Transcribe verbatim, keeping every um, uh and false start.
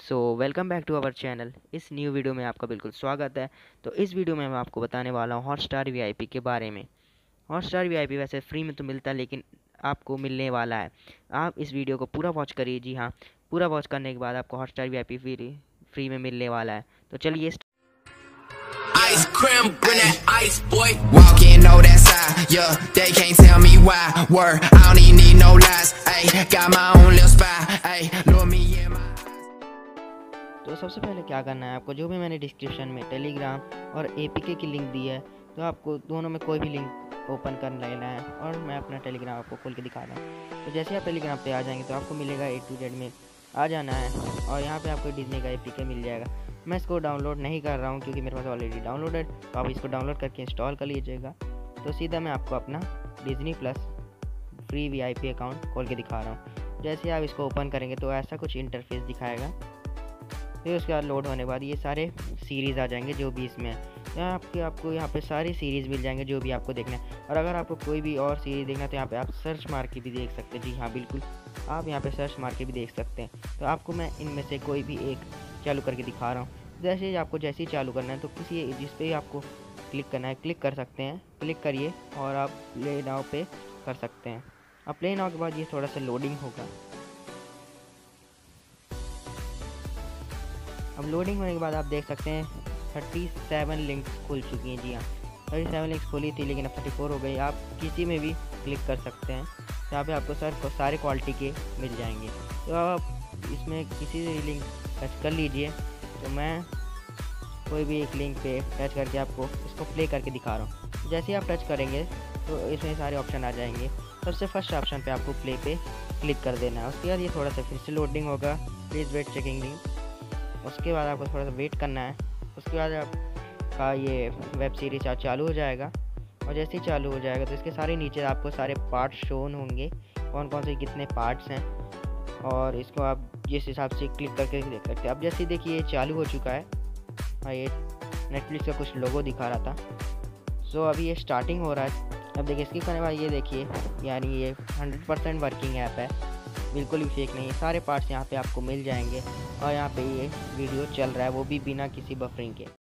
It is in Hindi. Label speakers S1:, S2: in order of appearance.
S1: So welcome back to our channel. इस न्यू वीडियो में आपका बिल्कुल स्वागत है। तो इस वीडियो में मैं आपको बताने वाला हूँ हॉटस्टार वीआईपी के बारे में। हॉटस्टार वीआईपी वैसे फ्री में तो मिलता है, लेकिन आपको मिलने वाला है। आप इस वीडियो को पूरा वॉच करिए। जी हाँ, पूरा वॉच करने के बाद आपको हॉटस्टार वीआईपी फ्री फ्री में मिलने वाला है। तो चलिए
S2: Ice cream, bring that ice, boy. Walk in, know that side, yeah. They can't tell me why. Word, I don't even need no lies. Ayy, got my own little spy. Ayy, look me in my eyes.
S1: तो सबसे पहले क्या करना है आपको, जो भी मैंने डिस्क्रिप्शन में टेलीग्राम और एपीके की लिंक दी है, तो आपको दोनों में कोई भी लिंक ओपन कर लेना है। और मैं अपना टेलीग्राम आपको खोल के दिखा रहा हूँ। तो जैसे आप टेलीग्राम पे आ जाएंगे तो आपको मिलेगा ए टू जेड में आ जाना है, और यहाँ पे आपको डिज्नी का एपीके मिल जाएगा। मैं इसको डाउनलोड नहीं कर रहा हूँ क्योंकि मेरे पास ऑलरेडी डाउनलोडेड, तो आप इसको डाउनलोड करके इंस्टॉल कर लीजिएगा। तो सीधा मैं आपको अपना Disney plus free VIP account खोल के दिखा रहा हूँ। जैसे आप इसको ओपन करेंगे तो ऐसा कुछ इंटरफेस दिखाएगा। फिर उसके बाद लोड होने के बाद ये सारे सीरीज़ आ जाएंगे जो भी इसमें है। यहाँ आपके आपको यहाँ पे सारी सीरीज़ मिल जाएंगे जो भी आपको देखना है। और अगर आपको कोई भी और सीरीज़ देखना है तो यहाँ पे आप सर्च मार के भी देख सकते हैं। जी हाँ, बिल्कुल, आप यहाँ पे सर्च मार के भी देख सकते हैं। तो आपको मैं इनमें से कोई भी एक चालू करके दिखा रहा हूँ। जैसे ही आपको जैसे ही चालू करना है तो किसी जिस पे आपको क्लिक करना है क्लिक कर सकते हैं। क्लिक करिए और आप प्ले नाउ पे कर सकते हैं। अब प्ले नाउ के बाद ये थोड़ा सा लोडिंग होगा। अब लोडिंग होने के बाद आप देख सकते हैं सैंतीस लिंक्स खुल चुकी हैं। जी हाँ, सैंतीस लिंक्स खुली थी लेकिन अब चौंतीस हो गई। आप किसी में भी क्लिक कर सकते हैं। यहाँ पे आपको सर को सारे क्वालिटी के मिल जाएंगे। तो आप इसमें किसी भी लिंक टच कर लीजिए। तो मैं कोई भी एक लिंक पे टच करके आपको इसको प्ले करके दिखा रहा हूँ। जैसे ही आप टच करेंगे तो इसमें सारे ऑप्शन आ जाएंगे। सबसे फर्स्ट ऑप्शन पे आपको प्ले पे क्लिक कर देना है। उसके बाद ये थोड़ा सा फिर से लोडिंग होगा। Please wait checking link. उसके बाद आपको थोड़ा सा वेट करना है। उसके बाद आपका ये वेब सीरीज चालू हो जाएगा। और जैसे ही चालू हो जाएगा तो इसके सारे नीचे आपको सारे पार्ट्स शोन होंगे, कौन कौन से कितने पार्ट्स हैं, और इसको आप जिस हिसाब से क्लिक करके देख सकते हैं। अब जैसे देखिए ये चालू हो चुका है। हाँ, ये नेटफ्लिक्स का कुछ लोगो दिखा रहा था। सो अभी ये स्टार्टिंग हो रहा है। अब देखिए इसके करने बाद ये देखिए, यानी ये हंड्रेड परसेंट वर्किंग ऐप है, बिल्कुल भी फेक नहीं है। सारे पार्ट्स यहाँ पे आपको मिल जाएंगे और यहाँ पे ये वीडियो चल रहा है, वो भी बिना किसी बफरिंग के।